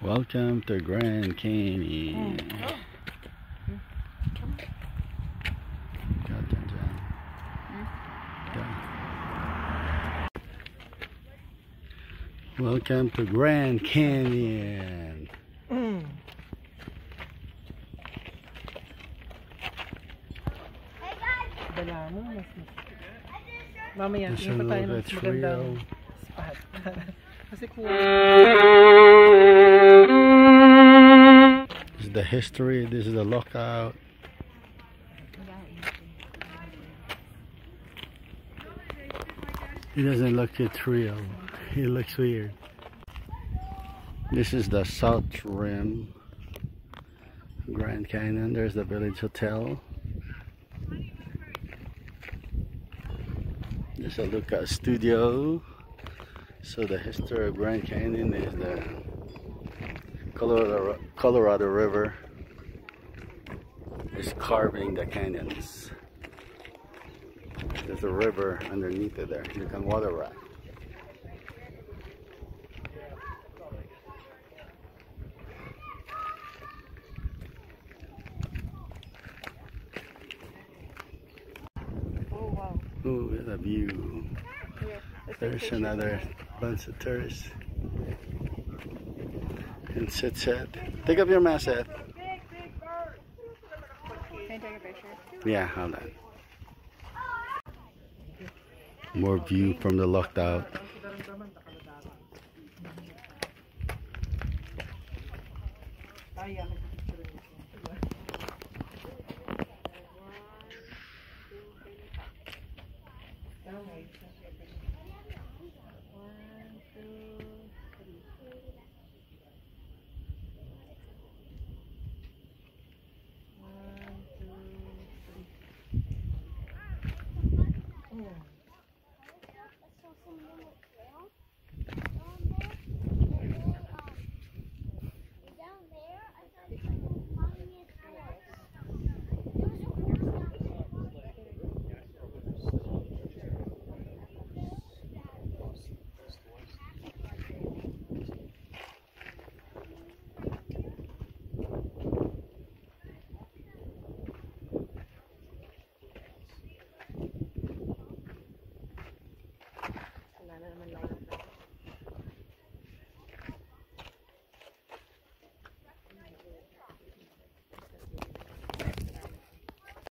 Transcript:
Welcome to Grand Canyon. Welcome to Grand Canyon. Dala mo, mamaya, This tingin pa tayo ng is mas magandang spot. Kasi cool. This is the history, this is the lookout. He doesn't look it real. He looks weird. This is the South Rim Grand Canyon. There's the Village Hotel. There's a lookout studio. So the history of Grand Canyon is the Colorado River is carving the canyons. There's a river underneath it there. You can water raft. Oh, wow. Ooh, what a view. There's another bunch of tourists. And Seth. Take up your mask, Seth. Can I take a picture? Yeah, hold on. More view from the lookout.